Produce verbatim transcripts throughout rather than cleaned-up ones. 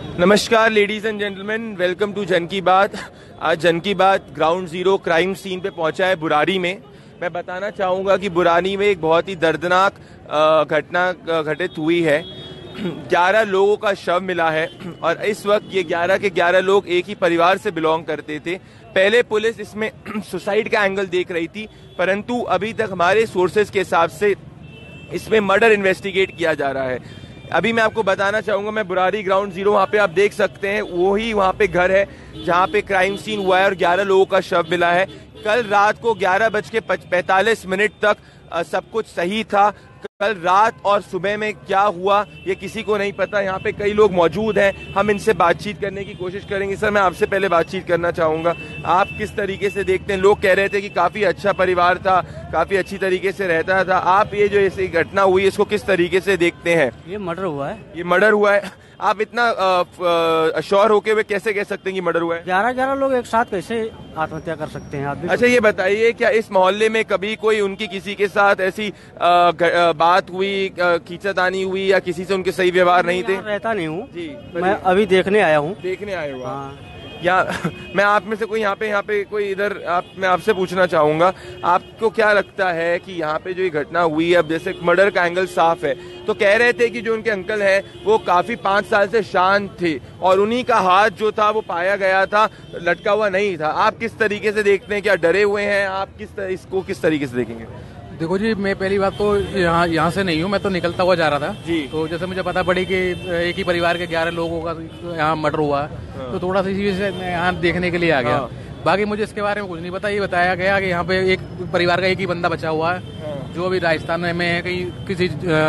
नमस्कार ladies and gentleman, welcome to Jan Ki बात। आज जन की बात ग्राउंड जीरो क्राइम सीन पे पहुंचा है बुरारी में। मैं बताना चाहूँगा कि बुरारी में एक बहुत ही दर्दनाक घटना घटित हुई है। ग्यारह लोगों का शव मिला है और इस वक्त ये ग्यारह के ग्यारह लोग एक ही परिवार से बिलोंग करते थे। पहले पुलिस इसमें सुसाइड का एंगल देख रही थी, परंतु अभी तक हमारे सोर्सेज के हिसाब से इसमें मर्डर इन्वेस्टिगेट किया जा रहा है। अभी मैं आपको बताना चाहूंगा, मैं बुरारी ग्राउंड जीरो, वहाँ पे आप देख सकते हैं, वो ही वहाँ पे घर है जहाँ पे क्राइम सीन हुआ है और ग्यारह लोगों का शव मिला है। कल रात को ग्यारह बज के पैंतालीस मिनट तक सब कुछ सही था। कल रात और सुबह में क्या हुआ ये किसी को नहीं पता। यहाँ पे कई लोग मौजूद हैं, हम इनसे बातचीत करने की कोशिश करेंगे। सर, मैं आपसे पहले बातचीत करना चाहूँगा, आप किस तरीके से देखते हैं? लोग कह रहे थे कि काफ़ी अच्छा परिवार था, काफ़ी अच्छी तरीके से रहता था। आप ये जो ऐसी घटना हुई इसको किस तरीके से देखते हैं? ये मर्डर हुआ है। ये मर्डर हुआ है। आप इतना अश्योर होके हुए कैसे कह सकते हैं कि मर्डर हुआ है? ग्यारह ग्यारह लोग एक साथ कैसे आत्महत्या कर सकते हैं? आप अच्छा, ये बताइए, क्या इस मोहल्ले में कभी कोई उनकी किसी के साथ ऐसी आ, ग, बात हुई, खींचातानी हुई, या किसी से उनके सही व्यवहार नहीं थे? रहता नहीं हूँ जी, मैं अभी देखने आया हूँ। देखने आए हो? हाँ। या मैं आप में से कोई यहाँ पे यहाँ पे कोई इधर आप मैं आपसे पूछना चाहूंगा, आपको क्या लगता है कि यहाँ पे जो ये घटना हुई है, अब जैसे मर्डर का एंगल साफ है, तो कह रहे थे कि जो उनके अंकल है वो काफी पांच साल से शांत थे और उन्हीं का हाथ जो था वो पाया गया था, लटका हुआ नहीं था। आप किस तरीके से देखते हैं? क्या डरे हुए हैं आप? किस इसको किस तरीके से देखेंगे? देखो जी, मैं पहली बात तो यहाँ यहाँ से नहीं हूँ, मैं तो निकलता हुआ जा रहा था जी। तो जैसे मुझे पता पड़ी कि एक ही परिवार के ग्यारह लोगों का यहाँ मर्डर हुआ है, हाँ। तो थोड़ा सा इसी वजह से मैं यहाँ देखने के लिए आ गया। हाँ। बाकी मुझे इसके बारे में कुछ नहीं पता। ये बताया गया कि यहाँ पे एक परिवार का एक ही बंदा बचा हुआ है, हाँ। जो अभी राजस्थान में है, कहीं किसी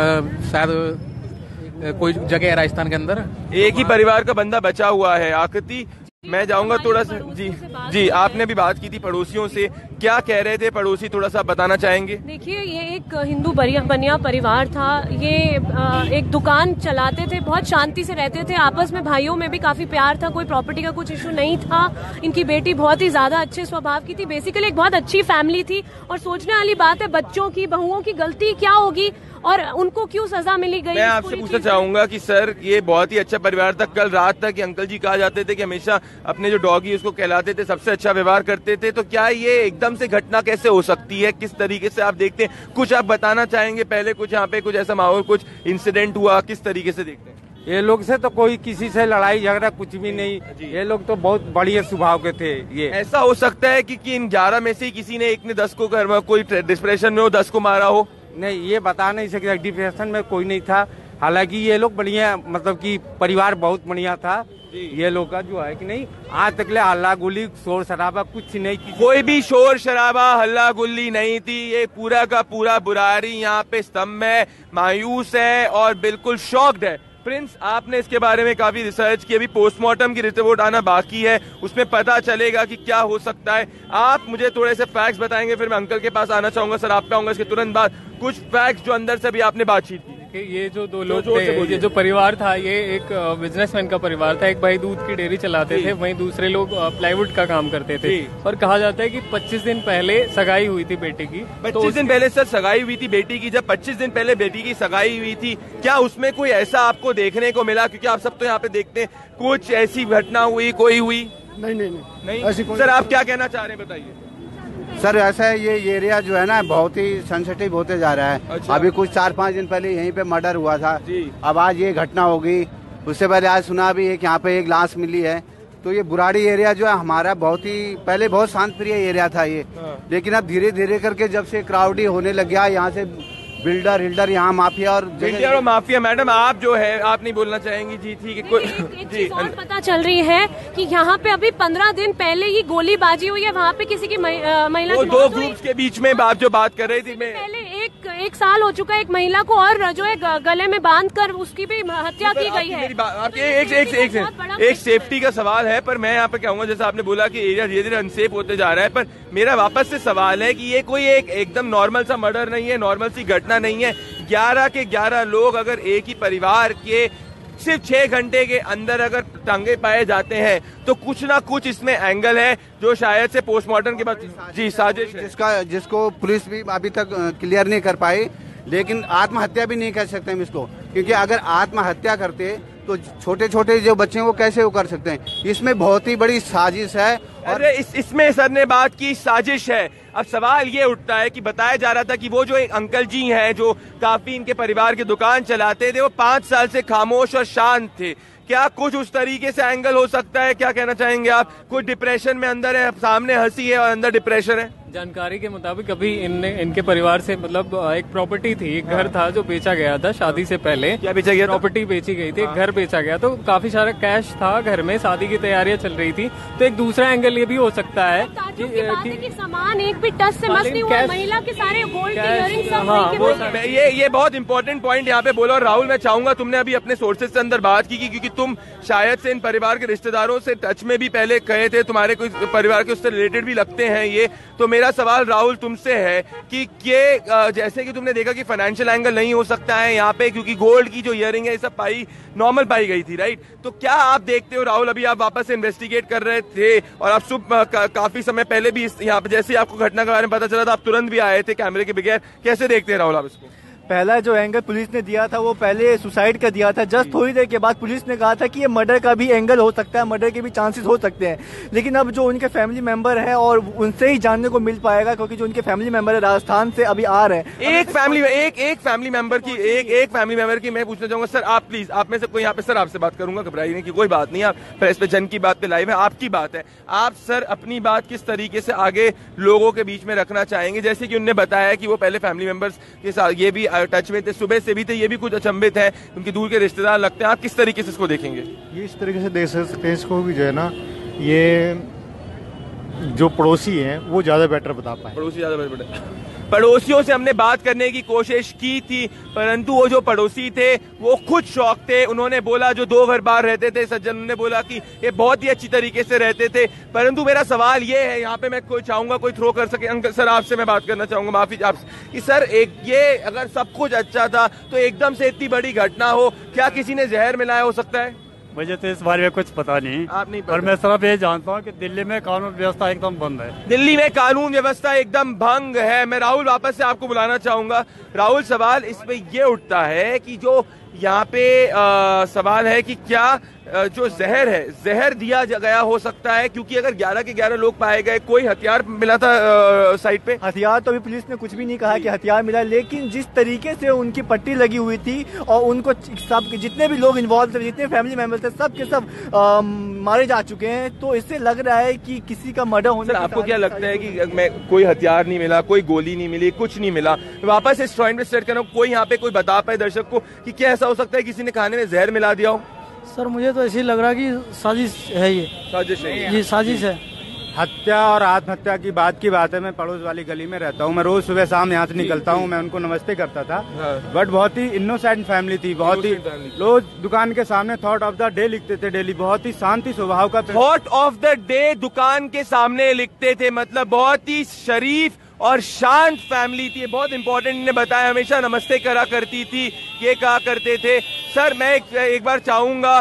शायद कोई जगह है राजस्थान के अंदर, एक ही परिवार का बंदा बचा हुआ है। आकृति, मैं जाऊंगा थोड़ा सा। जी जी, आपने भी बात की थी पड़ोसियों से, क्या कह रहे थे पड़ोसी, थोड़ा सा बताना चाहेंगे? देखिए, ये एक हिंदू बनिया परिवार था। ये एक दुकान चलाते थे, बहुत शांति से रहते थे, आपस में भाइयों में भी काफी प्यार था, कोई प्रॉपर्टी का कुछ इशू नहीं था। इनकी बेटी बहुत ही ज्यादा अच्छे स्वभाव की थी, बेसिकली एक बहुत अच्छी फैमिली थी। और सोचने वाली बात है, बच्चों की, बहुओं की गलती क्या होगी और उनको क्यों सजा मिली गई? मैं आपसे पूछना चाहूंगा कि सर, ये बहुत ही अच्छा परिवार था। कल रात तक अंकल जी कहा जाते थे कि हमेशा अपने जो डॉगी उसको कहलाते थे, सबसे अच्छा व्यवहार करते थे, तो क्या ये एकदम से घटना कैसे हो सकती है? किस तरीके से आप देखते हैं? कुछ आप बताना चाहेंगे? पहले कुछ यहाँ पे कुछ ऐसा माहौल, कुछ इंसिडेंट हुआ, किस तरीके से देखते हैं? ये लोग से तो कोई किसी से लड़ाई झगड़ा कुछ भी नहीं, ये लोग तो बहुत बढ़िया स्वभाव के थे। ये ऐसा हो सकता है कि, कि इन ग्यारह में से किसी ने, एक ने दस को घर में, कोई डिप्रेशन में हो, दस को मारा हो? नहीं, ये बता नहीं सकता। डिप्रेशन में कोई नहीं था। हालांकि ये लोग बढ़िया, मतलब कि परिवार बहुत बढ़िया था ये लोग का, जो है कि नहीं, आज तक ले हल्ला गुल्ली शोर शराबा कुछ नहीं, कोई भी शोर शराबा हल्ला गुल्ली नहीं थी। ये पूरा का पूरा बुरारी यहाँ पे स्तंभ है, मायूस है और बिल्कुल शॉक्ड है। प्रिंस, आपने इसके बारे में काफी रिसर्च की, अभी पोस्टमार्टम की रिपोर्ट आना बाकी है, उसमें पता चलेगा कि क्या हो सकता है। आप मुझे थोड़े से फैक्ट्स बताएंगे, फिर मैं अंकल के पास आना चाहूंगा। सर, आप पे आऊंगा इसके तुरंत बाद। कुछ फैक्ट्स जो अंदर से भी आपने बातचीत की। ये जो दो लोग थे, ये जो परिवार था, ये एक बिजनेसमैन का परिवार था। एक भाई दूध की डेयरी चलाते थे, वहीं दूसरे लोग प्लाईवुड का काम करते थे। और कहा जाता है कि पच्चीस दिन पहले सगाई हुई थी बेटी की। पच्चीस तो दिन पहले सर सगाई हुई थी बेटी की? जब पच्चीस दिन पहले बेटी की सगाई हुई थी, क्या उसमें कोई ऐसा आपको देखने को मिला? क्योंकि आप सब तो यहाँ पे देखते हैं, कुछ ऐसी घटना हुई, कोई हुई? नहीं नहीं नहीं, नहीं? सर, आप क्या कहना चाह रहे हैं, बताइए। सर, ऐसा है, ये एरिया जो है ना बहुत ही सेंसिटिव होते जा रहा है। अच्छा। अभी कुछ चार पाँच दिन पहले यहीं पे मर्डर हुआ था जी। अब आज ये घटना हो गई। उससे पहले आज सुना भी एक यहाँ पे एक लाश मिली है। तो ये बुराड़ी एरिया जो है हमारा बहुत ही पहले बहुत शांत प्रिय एरिया था ये, लेकिन अब धीरे धीरे करके जब से क्राउडी होने लग गया, यहाँ से बिल्डर हिल्डर, यहाँ माफिया और बिल्डर और माफिया। मैडम, आप जो है, आप नहीं बोलना चाहेंगी? जी ठीक है। कोई एक चीज और पता चल रही है कि यहाँ पे अभी पंद्रह दिन पहले ही गोलीबाजी हुई है, वहाँ पे किसी की महिला वो दो ग्रुप्स के बीच में आप जो बात कर रही थी, मैं पहले एक एक साल हो चुका है, एक महिला को और जो है गले में बांधकर उसकी भी हत्या की गई है। आपके एक एक एक एक सेफ्टी का सवाल है, पर मैं यहाँ पे कहूँगा, जैसे आपने बोला कि एरिया धीरे धीरे अनसेफ होते जा रहा है, पर मेरा वापस से सवाल है कि ये कोई एक एकदम नॉर्मल सा मर्डर नहीं है, नॉर्मल सी घटना नहीं है। ग्यारह के ग्यारह लोग अगर एक ही परिवार के सिर्फ छह घंटे के अंदर अगर टांगे पाए जाते हैं, तो कुछ ना कुछ इसमें एंगल है जो शायद से पोस्टमार्टम के बाद जी साजिश है, जिसका जिसको पुलिस भी अभी तक क्लियर नहीं कर पाई। लेकिन आत्महत्या भी नहीं कर सकते हम इसको, क्योंकि अगर आत्महत्या करते तो छोटे छोटे जो बच्चे हैं वो कैसे वो कर सकते हैं? इसमें बहुत ही बड़ी साजिश है। और अरे इस इसमें सर ने बात की साजिश है। अब सवाल ये उठता है कि बताया जा रहा था कि वो जो एक अंकल जी हैं जो काफी इनके परिवार की दुकान चलाते थे, वो पांच साल से खामोश और शांत थे। क्या कुछ उस तरीके से एंगल हो सकता है? क्या कहना चाहेंगे आप? कुछ डिप्रेशन में अंदर है, सामने हंसी है और अंदर डिप्रेशन है। जानकारी के मुताबिक अभी इन इनके परिवार से मतलब एक प्रॉपर्टी थी, एक घर था जो बेचा गया था शादी से पहले। क्या बेचा गया? प्रॉपर्टी बेची गई थी, एक घर बेचा गया, तो काफी सारा कैश था घर में, शादी की तैयारियां चल रही थी। तो एक दूसरा एंगल ये भी हो सकता है कि, कि, कि सामान एक भी टच से मस नहीं हुआ, महिला के सारे गोल्ड के इयररिंग्स सब हाँ, वो, ये ये बहुत इंपॉर्टेंट पॉइंट यहाँ पे बोला। और राहुल, मैं चाहूंगा तुमने अभी अपने सोर्सेज से अंदर बात की, क्योंकि तुम शायद से इन परिवार के रिश्तेदारों से टच में भी पहले गए थे, तुम्हारे कोई परिवार के उससे रिलेटेड भी लगते हैं ये। तो मेरा सवाल राहुल तुमसे है कि ये जैसे कि तुमने देखा कि फाइनेंशियल एंगल नहीं हो सकता है यहाँ पे, क्योंकि गोल्ड की जो इयरिंग है ये सब पाई नॉर्मल पाई गई थी, राइट? तो क्या आप देखते हो राहुल, अभी आप वापस से इन्वेस्टिगेट कर रहे थे और आप सुबह का, काफी समय पहले भी यहाँ पे जैसे आपको घटना के बारे में पता चला था, आप तुरंत भी आए थे कैमरे के बगैर। कैसे देखते हैं राहुल आप इसको? पहला जो एंगल पुलिस ने दिया था वो पहले सुसाइड का दिया था। जस्ट थोड़ी देर के बाद पुलिस ने कहा था कि ये मर्डर का भी एंगल हो सकता है, मर्डर के भी चांसेस हो सकते हैं। लेकिन अब जो उनके फैमिली मेंबर है और उनसे ही जानने को मिल पाएगा, क्योंकि जो उनके फैमिली मेंबर है राजस्थान से अभी आ रहे हैं। एक फैमिली एक एक फैमिली मेंबर की एक एक फैमिली मेंबर की मैं पूछना चाहूंगा सर, आप प्लीज, आप में से कोई यहाँ पे, सर आपसे बात करूंगा, घबराइए नहीं की कोई बात नहीं, आप प्रेस पे जन की बात पे लाइव है, आपकी बात है। आप सर अपनी बात किस तरीके से आगे लोगों के बीच में रखना चाहेंगे? जैसे कि उन्होंने बताया कि वो पहले फैमिली मेंबर्स के साथ ये भी टच में थे, सुबह से भी थे, ये भी कुछ अचंभित है, उनके दूर के रिश्तेदार लगते हैं। आप किस तरीके से इसको देखेंगे? ये इस तरीके से देख सकते हैं इसको कि जो है ना, ये जो पड़ोसी हैं वो ज्यादा बेटर बता पाए। पड़ोसी ज्यादा बेटर पड़ोसियों से हमने बात करने की कोशिश की थी, परंतु वो जो पड़ोसी थे वो खुद शौक थे। उन्होंने बोला जो दो घर बाहर रहते थे सज्जन, ने बोला कि ये बहुत ही अच्छी तरीके से रहते थे। परंतु मेरा सवाल ये है, यहाँ पे मैं कोई चाहूंगा कोई थ्रो कर सके। अंकल सर आपसे मैं बात करना चाहूंगा, माफी आपसे, कि सर एक ये अगर सब कुछ अच्छा था तो एकदम से इतनी बड़ी घटना हो, क्या किसी ने जहर मिलाया हो सकता है? मुझे तो इस बारे में कुछ पता नहीं। आप नहीं पता? और मैं सिर्फ ये जानता हूँ कि दिल्ली में कानून व्यवस्था एकदम बंद है। दिल्ली में कानून व्यवस्था एकदम भंग है। मैं राहुल वापस से आपको बुलाना चाहूंगा। राहुल, सवाल इसमें ये उठता है कि जो यहाँ पे आ, सवाल है कि क्या आ, जो जहर है, जहर दिया गया हो सकता है? क्योंकि अगर ग्यारह के ग्यारह लोग पाए गए, कोई हथियार मिला था साइड पे? हथियार तो अभी पुलिस ने कुछ भी नहीं कहा कि हथियार मिला, लेकिन जिस तरीके से उनकी पट्टी लगी हुई थी और उनको सब जितने भी लोग इन्वॉल्व थे, जितने फैमिली मेंबर थे, सब के सब आ, मारे जा चुके हैं। तो इससे लग रहा है कि किसी का मर्डर होने। आपको क्या लगता है कि मैं कोई हथियार नहीं मिला, कोई गोली नहीं मिली, कुछ नहीं मिला? वापस इस पॉइंट पे सेट कर रहा हूँ, कोई यहाँ पे कोई बता पाए दर्शक को कि क्या ऐसा हो सकता है किसी ने खाने में जहर मिला दिया हो? सर मुझे तो ऐसे ही लग रहा है कि साजिश है, ये साजिश है, ये साजिश है। हत्या और आत्महत्या की बात की बात है। मैं पड़ोस वाली गली में रहता हूँ, मैं रोज सुबह शाम यहाँ से निकलता हूँ, मैं उनको नमस्ते करता था। हाँ। बट बहुत ही इनोसेंट फैमिली थी, बहुत ही लोग दुकान के सामने थॉट ऑफ द डे लिखते थे डेली, बहुत ही शांति स्वभाव का। थॉट ऑफ द डे दुकान के सामने लिखते थे, मतलब बहुत ही शरीफ और शांत फैमिली थी। बहुत इंपॉर्टेंट इन्हें बताया, हमेशा नमस्ते करा करती थी, ये कहा करते थे। सर मैं एक, एक बार चाहूंगा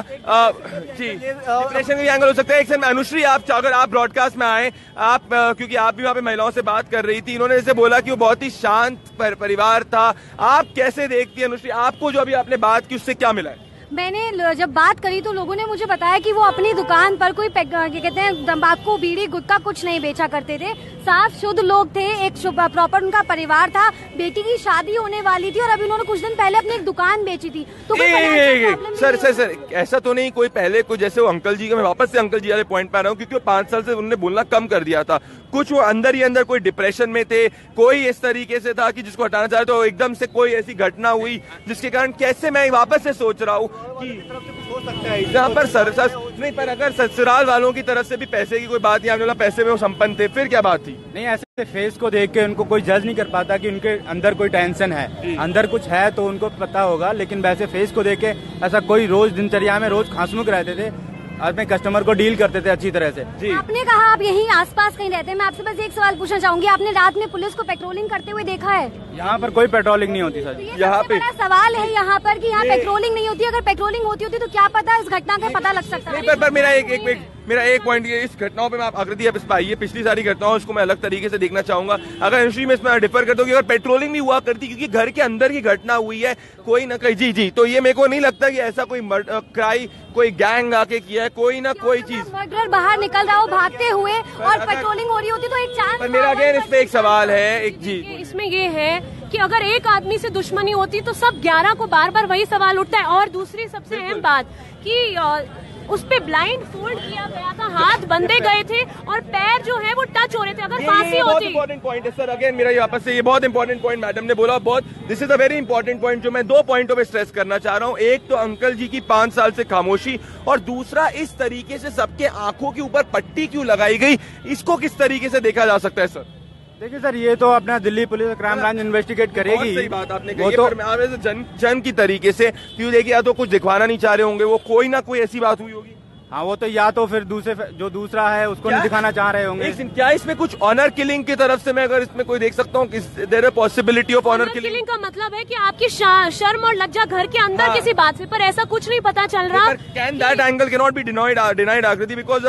जी, डिप्रेशन का एंगल हो सकता है। एक सर अनुश्री, आप अगर आप ब्रॉडकास्ट में आए, आप क्योंकि आप भी वहाँ पे महिलाओं से बात कर रही थी, इन्होंने जैसे बोला कि वो बहुत ही शांत पर, परिवार था। आप कैसे देखती हैं अनुश्री, आपको जो अभी आपने बात की उससे क्या मिला है? मैंने जब बात करी तो लोगों ने मुझे बताया कि वो अपनी दुकान पर कोई क्या कहते हैं तंबाकू, बीड़ी, गुटखा कुछ नहीं बेचा करते थे। साफ शुद्ध लोग थे, एक प्रॉपर उनका परिवार था, बेटी की शादी होने वाली थी और अभी उन्होंने कुछ दिन पहले अपनी एक दुकान बेची थी। तो कोई सर सर सर ऐसा तो नहीं कोई पहले कोई जैसे वो अंकल जी का, मैं वापस से अंकल जी वाले पॉइंट पे आ रहा हूँ, क्योंकि वो पांच साल से उन्होंने बोलना कम कर दिया था। कुछ वो अंदर ही अंदर कोई डिप्रेशन में थे, कोई इस तरीके से था कि जिसको हटाना चाहे, तो एकदम से कोई ऐसी घटना हुई जिसके कारण कैसे मैं वापस से सोच रहा हूँ कि यहाँ पर सर, सर नहीं, पर अगर ससुराल वालों की तरफ से भी पैसे की कोई बात नहीं, आपने पैसे में वो संपन्न थे, फिर क्या बात थी? नहीं, ऐसे फेस को देख के उनको कोई जज नहीं कर पाता कि उनके अंदर कोई टेंशन है, अंदर कुछ है तो उनको पता होगा। लेकिन वैसे फेस को देख के ऐसा कोई रोज दिनचर्या में रोज खांसमुख रहते थे, अपने कस्टमर को डील करते थे अच्छी तरह से। जी। आपने कहा आप यहीं आसपास कहीं रहते हैं, मैं आपसे बस एक सवाल पूछना चाहूंगी, आपने रात में पुलिस को पेट्रोलिंग करते हुए देखा है? यहाँ पर कोई पेट्रोलिंग नहीं होती सर। तो यहाँ पे बड़ा सवाल है यहाँ पर कि यहाँ पेट्रोलिंग नहीं होती। अगर पेट्रोलिंग होती होती तो क्या पता इस घटना का पता लग सकता है। पर, पर मेरा एक, एक, एक मेरा एक पॉइंट ये, इस घटनाओं पे मैं आप आकृति आप इस पर आइए, पिछली सारी घटनाओं उसको मैं अलग तरीके से देखना चाहूंगा। अगर हिस्ट्री में इसमें डिफर करता हूँ कि अगर पेट्रोलिंग भी हुआ करती, क्योंकि घर के अंदर की घटना हुई है कोई ना कहीं, जी जी, तो ये मेरे को नहीं लगता कि ऐसा कोई क्राई कोई गैंग आके किया है, कोई ना कोई चीज मर्डरर बाहर निकल रहा हो भागते हुए और पेट्रोलिंग हो रही होती तो एक चांस। पर मेरा अगेन इस पे एक सवाल है, एक जी, इसमें ये है कि अगर एक आदमी से दुश्मनी होती तो सब ग्यारह को बार बार वही सवाल उठता है। और दूसरी सबसे अहम बात कि उस पे ब्लाइंड फोल्ड किया गया था, हाथ बंधे गए थे और पैर जो है वो टच हो रहे थे। अगर फांसी होती, बहुत इंपॉर्टेंट पॉइंट है सर, अगेन मेरा ये वापस से ये बहुत इंपॉर्टेंट पॉइंट मैडम ने बोला, बहुत this is a very important point जो मैं दो पॉइंटों पे स्ट्रेस करना चाह रहा हूँ। एक तो अंकल जी की पांच साल से खामोशी, और दूसरा इस तरीके से सबके आंखों के ऊपर पट्टी क्यों लगाई गई, इसको किस तरीके से देखा जा सकता है सर? देखिए सर, ये तो अपना Delhi police crime branch investigate करेगी। सही बात आपने कही, तो पर जन जन की तरीके से क्यों देखिए, या तो कुछ दिखवाना नहीं चाह रहे होंगे वो, कोई ना कोई ऐसी बात हुई होगी। हाँ, वो तो या तो फिर दूसरे जो दूसरा है उसको नहीं दिखाना चाह रहे होंगे। क्या इसमें कुछ ऑनर किलिंग की तरफ से मैं अगर इसमें कोई देख सकता हूँ, there is possibility of honour killing? का मतलब है कि आपकी शर्म और लज्जा घर के अंदर हाँ। किसी बात से, पर ऐसा कुछ नहीं पता चल रहा। Can that angle can not be denied denied Akriti, because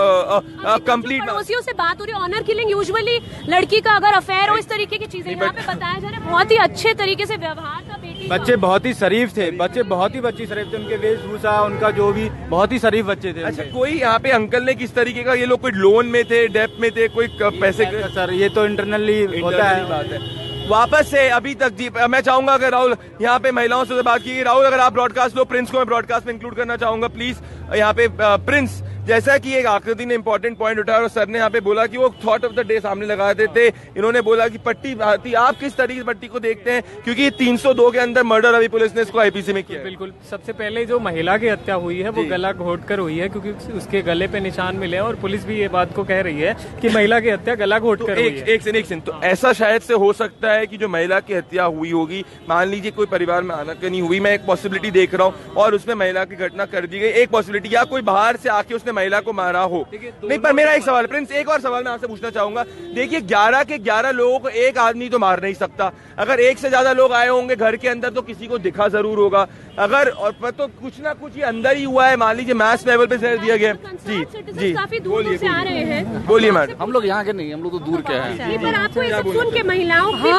complete पड़ोसियों से बात हो रही है। ऑनर किलिंग यूजुअली लड़की का अगर अफेयर हो, इस तरीके की चीजें यहाँ पे बताया जा रहा है। बहुत ही अच्छे तरीके से व्यवहार था, बेटी बच्चे बहुत ही शरीफ थे, बच्चे बहुत ही बच्चे शरीफ थे, उनके वेशभूषा उनका जो भी बहुत ही शरीफ बच्चे थे। अच्छा, कोई यहाँ पे अंकल ने किस तरीके का, ये लोग कोई लोन में थे, डेप में थे, कोई पैसे? सर ये तो इंटरनली होता है बात है। वापस से अभी तक जी मैं चाहूंगा अगर राहुल यहाँ पे महिलाओं से बात की, राहुल अगर आप ब्रॉडकास्ट लो, प्रिंस को मैं ब्रॉडकास्ट में इंक्लूड करना चाहूंगा प्लीज। यहाँ पे प्रिंस, जैसा कि एक आकृति ने इंपॉर्टेंट पॉइंट उठाया और सर ने यहाँ पे बोला कि वो थॉट ऑफ द डे सामने लगा देते, इन्होंने बोला कि पट्टी आती, आप किस तरीके से पट्टी को देखते हैं, क्योंकि तीन सौ दो के अंदर मर्डर अभी पुलिस ने इसको आईपीसी में किया। बिल्कुल, सबसे पहले जो महिला की हत्या हुई है वो गला घोट कर हुई है, क्योंकि उसके गले पे निशान मिले हैं और पुलिस भी ये बात को कह रही है कि महिला की हत्या गला घोट कर हुई है। एक सेकंड एक सेकंड, तो ऐसा शायद से हो सकता है कि जो महिला की हत्या हुई होगी, मान लीजिए कोई परिवार में आनाकानी हुई, मैं एक पॉसिबिलिटी देख रहा हूँ, और उसमें महिला की घटना कर दी गई, एक पॉसिबिलिटी, या कोई बाहर से आके उसने महिला को मारा हो। नहीं, पर मेरा एक सवाल प्रिंस, एक और सवाल मैं आपसे पूछना चाहूंगा। देखिए, ग्यारह के ग्यारह लोगों को एक आदमी तो मार नहीं सकता, अगर एक से ज्यादा लोग आए होंगे घर के अंदर तो किसी को दिखा जरूर होगा, अगर और पर तो कुछ ना कुछ ये अंदर ही हुआ है, मान लीजिए मैथ लेवल पे दिया गया। जी जी, काफी दूर से आ रहे हैं, बोलिए मैडम। हम लोग यहाँ के नहीं, हम लोग तो दूर के हैं। पर आपको इसे सुन के महिलाओं की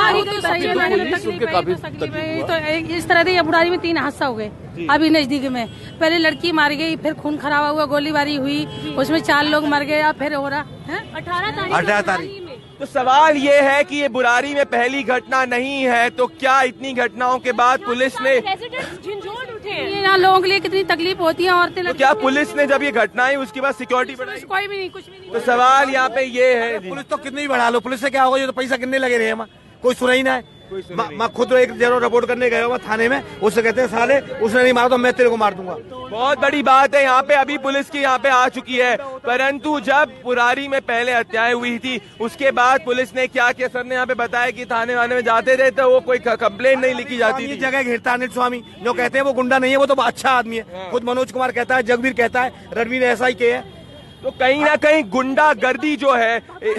तो इस तरह से बुरारी में तीन हादसा हो गए अभी नजदीक में। पहले लड़की मार गई, फिर खून खराबा हुआ, गोलीबारी हुई, उसमें चार लोग मर गए, अब फिर हो रहा है अठारह तारीख अठारह तारीख तो सवाल ये है कि ये बुरारी में पहली घटना नहीं है, तो क्या इतनी घटनाओं के बाद पुलिस ने झंझोड़ उठे हैं? यहाँ लोगों के लिए कितनी तकलीफ होती है, औरतें तो क्या पुलिस ने जब ये घटना आई उसके बाद सिक्योरिटी बढ़ाई? कोई भी नहीं, कुछ भी नहीं। तो सवाल यहाँ पे ये है, पुलिस तो कितनी बढ़ा लो, पुलिस से क्या होगा, ये तो पैसा कितने लगे रहे, कोई सुना ही ना है। मैं खुद एक जरूर रिपोर्ट करने गया हुआ थाने में, उससे कहते हैं साले उसने नहीं मारा तो मैं तेरे को मार दूंगा। बहुत बड़ी बात है, यहाँ पे अभी पुलिस की यहाँ पे आ चुकी है, परंतु जब बुरारी में पहले हत्याएं हुई थी उसके बाद पुलिस ने क्या किया, सर ने यहाँ पे बताया कि थाने वाने में जाते थे तो वो कोई कंप्लेंट नहीं लिखी जाती थी। जगह घेरता अनिल स्वामी जो कहते हैं वो गुंडा नहीं है, वो तो अच्छा आदमी है, खुद मनोज कुमार कहता है, जगवीर कहता है, रणवीर ऐसा ही के है। तो कहीं ना कहीं गुंडागर्दी जो है,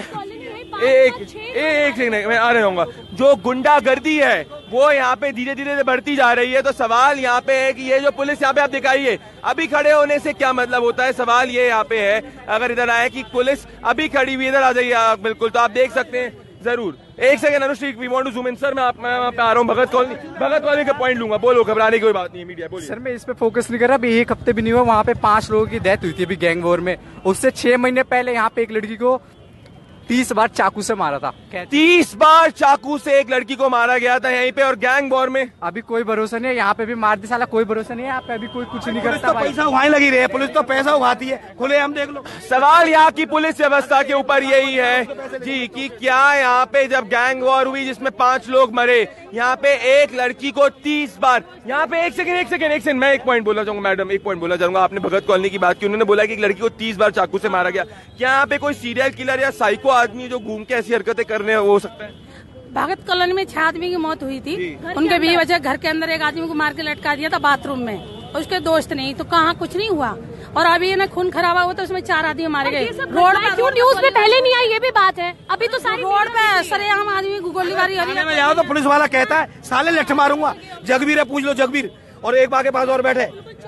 एक एक सेकंड मैं आ रहा हूँ, जो गुंडागर्दी है वो यहाँ पे धीरे धीरे बढ़ती जा रही है। तो सवाल यहाँ पे है कि ये जो पुलिस यहाँ पे आप दिखाइए, अभी खड़े होने से क्या मतलब होता है, सवाल ये यहाँ पे है, अगर इधर आए कि पुलिस अभी खड़ी हुई, इधर आ जाइए बिल्कुल, तो आप देख सकते हैं जरूर। एक second Anushree, we want to zoom in. Sir मैं आप मैं आ रहा हूँ भगत कॉलोनी, भगत कॉलोनी का पॉइंट लूंगा, बोलो, घबराने की कोई बात नहीं है, मीडिया बोलिए। सर मैं इस पे फोकस नहीं कर रहा, अभी एक हफ्ते भी नहीं हुआ, वहाँ पे पांच लोगों की डेथ हुई थी अभी गैंग वॉर में। उससे छह महीने पहले यहाँ पे एक लड़की को तीस बार चाकू से मारा था। तीस बार चाकू से एक लड़की को मारा गया था यहीं पे, और गैंग वॉर में अभी कोई भरोसा नहीं है, यहाँ पे भी मार दी साला, कोई भरोसा नहीं है, यहाँ पे अभी कोई कुछ नहीं करता। तो पैसा उगाने लगी रही है, पुलिस तो पैसा उगाती है, खुले हम देख लो। सवाल यहाँ की पुलिस व्यवस्था के ऊपर यही है जी कि क्या यहाँ पे जब गैंग वॉर हुई जिसमें पांच लोग मरे, यहाँ पे एक लड़की को तीस बार, यहाँ पे एक सेकंड एक सेकंड एक सेकंड मैं एक पॉइंट बोलना चाहूंगा मैडम, एक पॉइंट बोलना चाहूंगा। आपने भगत कॉलोनी की बात की, उन्होंने बोला कि एक लड़की को तीस बार चाकू से मारा गया, क्या यहाँ पे कोई सीरियल किलर या साइको आदमी जो घूम के ऐसी हरकतें करने हो सकता है? भगत कॉलोनी में छह आदमी की मौत हुई थी, उनके बीवी बच्चे, घर के अंदर एक आदमी को मार के लटका दिया था बाथरूम में, उसके दोस्त नहीं, तो कहाँ कुछ नहीं हुआ। और अभी ना खून खराबा हुआ तो उसमें चार आदमी मारे गए। रोड पे क्यों न्यूज में पहले नहीं आई, ये भी बात है। अभी तो सारी रोड पे सरेआम आदमी गोलीबारी हो रही है। जाओ तो पुलिस वाला कहता है साले लठ मारूंगा, जगवीर है पूछ लो जगवीर, और एक बार के पास और बैठे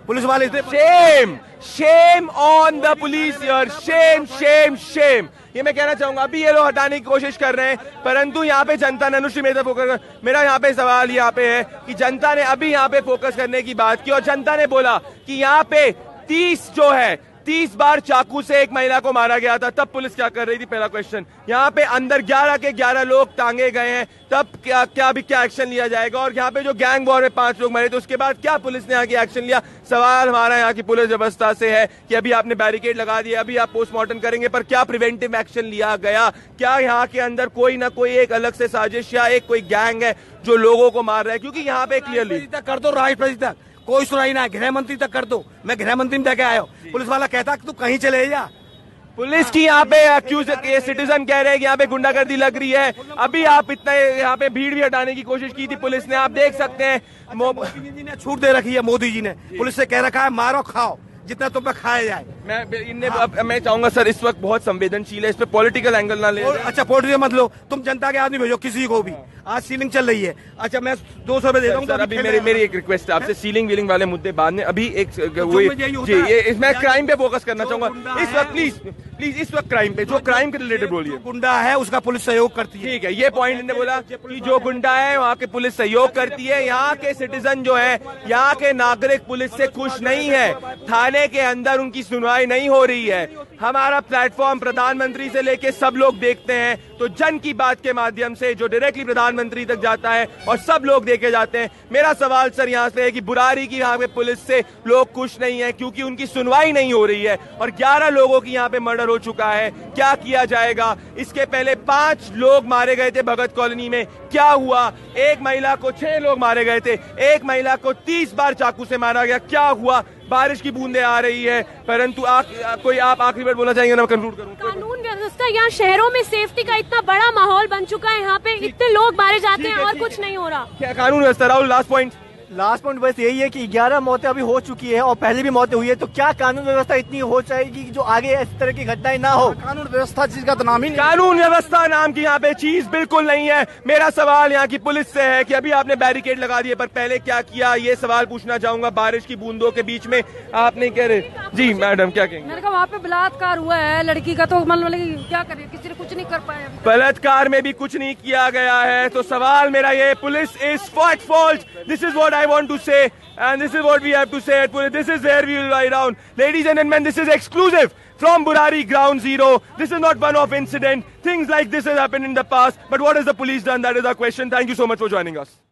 पुलिस वाले shame shame on the police here, shame shame shame. ये मैं कहना चाहूंगा, अभी ये लोग हटाने की कोशिश कर रहे हैं, परंतु यहाँ पे जनता ने, अनुश्री मेरे फोकस, मेरा यहाँ पे सवाल यहाँ पे है कि जनता ने अभी यहाँ पे फोकस करने की बात की और जनता ने बोला कि यहाँ पे तीस जो है तीस बार चाकू से एक महिला को मारा गया था, तब पुलिस क्या कर रही थी? पहला क्वेश्चन। यहाँ पे अंदर ग्यारह के ग्यारह लोग टांगे गए हैं, तब क्या क्या भी क्या एक्शन लिया जाएगा? और यहाँ पे जो गैंग वॉर में पांच लोग मरे, तो उसके बाद क्या पुलिस ने यहाँ की एक्शन लिया? सवाल हमारा यहाँ की पुलिस व्यवस्था से है कि अभी आपने बैरिकेड लगा दिया, अभी आप पोस्टमार्टम करेंगे, पर क्या प्रिवेंटिव एक्शन लिया गया? क्या यहाँ के अंदर कोई ना कोई एक अलग से साजिश या एक कोई गैंग है जो लोगों को मार रहा है? क्योंकि यहाँ पे क्लियरली कर दो, राष्ट्रपति तक कोई सुनाई ना है, गृह मंत्री तक कर दो। मैं गृह मंत्री में जाके आया हूँ, पुलिस वाला कहता तू कहीं चले जा। पुलिस की यहाँ पे एक्यूज सिटीजन कह रहे हैं कि यहाँ पे गुंडागर्दी लग रही है। अभी आप इतना यहाँ पे भीड़ भी हटाने की कोशिश की थी पुलिस ने, आप देख सकते हैं। मोदी जी ने छूट दे रखी है, मोदी जी ने पुलिस से कह रखा है मारो खाओ जितना तुम पे खाया जाए। मैं इनने हाँ। मैं चाहूंगा सर, इस वक्त बहुत संवेदनशील है, इस पे पॉलिटिकल एंगल ना ले। अच्छा पॉलिटिकल मत लो, तुम जनता के आदमी भेजो किसी को भी। आज सीलिंग चल रही है, अच्छा मैं दो सौ रुपए दे दूंगा। अभी मेरी मेरी एक रिक्वेस्ट है आपसे, सीलिंग वीलिंग वाले मुद्दे बाद में, अभी एक जी ये मैं क्राइम पे फोकस करना चाहूंगा इस वक्त। प्लीज प्लीज इस वक्त क्राइम पे, जो क्राइम के रिलेटेड बोलिए। गुंडा है उसका पुलिस सहयोग करती है, ठीक है, ये पॉइंट इन्होंने बोला कि जो गुंडा है वहाँ के पुलिस सहयोग करती है। यहाँ के सिटीजन जो है, यहाँ के नागरिक पुलिस से खुश नहीं है, थाने के अंदर उनकी सुनवाई नहीं हो रही है। हमारा प्लेटफॉर्म प्रधानमंत्री से लेके सब लोग देखते हैं, तो जन की बात के माध्यम से जो डायरेक्टली प्रधानमंत्री तक जाता है और सब लोग देखे जाते हैं। मेरा सवाल सर यहाँ से है कि बुरारी की यहाँ पे पुलिस से लोग खुश नहीं है क्योंकि उनकी सुनवाई नहीं हो रही है और ग्यारह लोगों की यहाँ पे मर्डर हो चुका है। क्या किया जाएगा? इसके पहले पांच लोग मारे गए थे भगत कॉलोनी में, क्या हुआ? एक महिला को छह लोग मारे गए थे, एक महिला को तीस बार चाकू से मारा गया, क्या हुआ? बारिश की बूंदें आ रही है, परंतु आ, आ, कोई आप आखिरी बार बोलना चाहेंगे ना? कंक्लूड करूं। कानून व्यवस्था यहाँ शहरों में सेफ्टी का इतना बड़ा माहौल बन चुका है, यहाँ पे इतने लोग मारे जाते हैं और कुछ नहीं हो रहा। क्या कानून व्यवस्था? Rahul last point. Last point बस यही है कि ग्यारह मौतें अभी हो चुकी है और पहले भी मौतें हुई है, तो क्या कानून व्यवस्था इतनी हो जाएगी कि जो आगे इस तरह की घटनाएं ना हो? कानून व्यवस्था चीज का तो नाम ही नहीं। कानून व्यवस्था नाम की यहाँ पे चीज बिल्कुल नहीं है। मेरा सवाल यहाँ की पुलिस से है कि अभी आपने बैरिकेड लगा दिए, पर पहले क्या किया? ये सवाल पूछना चाहूंगा। बारिश की बूंदों के बीच में आप नहीं कह रहे। जी मैडम क्या कहेंगे? मैंने कहा वहाँ पे बलात्कार हुआ है लड़की का, तो मतलब क्या करे, किसी ने कुछ नहीं कर पाया। बलात्कार में भी कुछ नहीं किया गया है, तो सवाल मेरा ये, police is fault fault. This is what I want to say and this is what we have to say at police. This is where we will lie down. Ladies and gentlemen, this is exclusive from Burari Ground Zero. This is not one-off incident. Things like this has happened in the past, but what has the police done? That is our question. Thank you so much for joining us.